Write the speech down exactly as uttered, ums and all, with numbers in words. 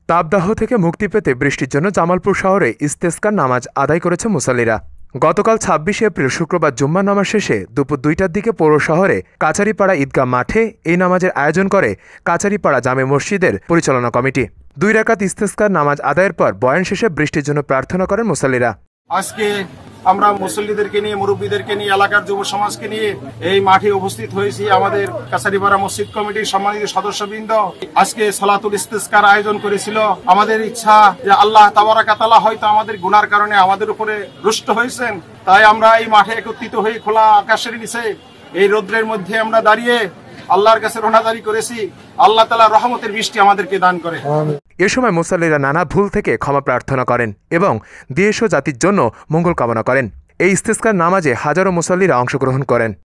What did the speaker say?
তাপদাহ থেকে মুক্তি পেতে বৃষ্টির জন্য জামালপুর শহরে ইস্তেস্কার নামাজ আদায় করেছে মুসল্লিরা। গতকাল ছাব্বিশে এপ্রিল শুক্রবার জুম্মার নামাজ শেষে দুপুর দুইটার দিকে পৌর শহরে কাছারিপাড়া ঈদগাহ মাঠে এই নামাজের আয়োজন করে কাছারিপাড়া জামে মসজিদের পরিচালনা কমিটি। দুই রাকাত ইস্তেস্কার নামাজ আদায়ের পর বয়ান শেষে বৃষ্টির জন্য প্রার্থনা করেন মুসল্লিরা। আজকে আমরা মুসল্লিদেরকে নিয়ে, মুরব্বীদেরকে নিয়ে, এলাকার যুব সমাজকে নিয়ে এই মাঠে উপস্থিত হয়েছি। আমাদের কাছারিপাড়া মসজিদ কমিটির সম্মানিত সদস্যবৃন্দ আজকে সালাতুল ইস্তেস্কার আয়োজন করেছিল। আমাদের ইচ্ছা যে আল্লাহ তাবারাকা তাআলা হয়তো আমাদের গুনার কারণে আমাদের উপরে রুষ্ট হয়েছেন, তাই আমরা এই মাঠে একত্রিত হয়ে খোলা আকাশের নিচে এই রৌদ্রের মধ্যে আমরা দাঁড়িয়ে আল্লাহর কাছে রোনাজারি করেছি। আল্লাহ তাআলা রহমতের বৃষ্টি আমাদেরকে দান করে। এ সময় মুসল্লিরা নানা ভুল থেকে ক্ষমা প্রার্থনা করেন এবং দেশ ও জাতির জন্য মঙ্গল কামনা করেন। এই ইস্তেস্কার নামাজে হাজারো মুসল্লিরা অংশগ্রহণ করেন।